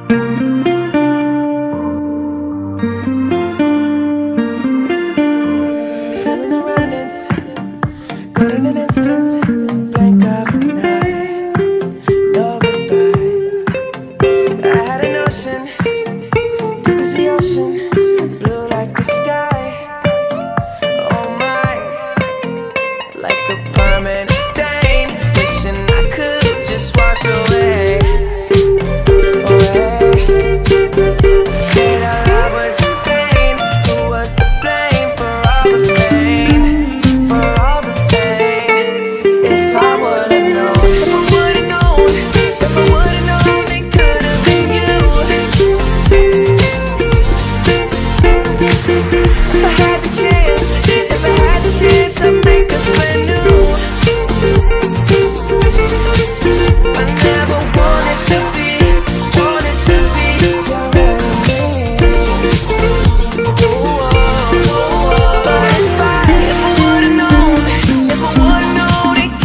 Feeling the remnants, caught in an instant, blank of a night, no goodbye. I had a notion, deep as the ocean, blue like the sky. Oh my, like a permanent stain, wishing I could just wash away.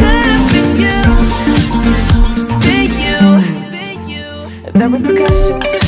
The repercussions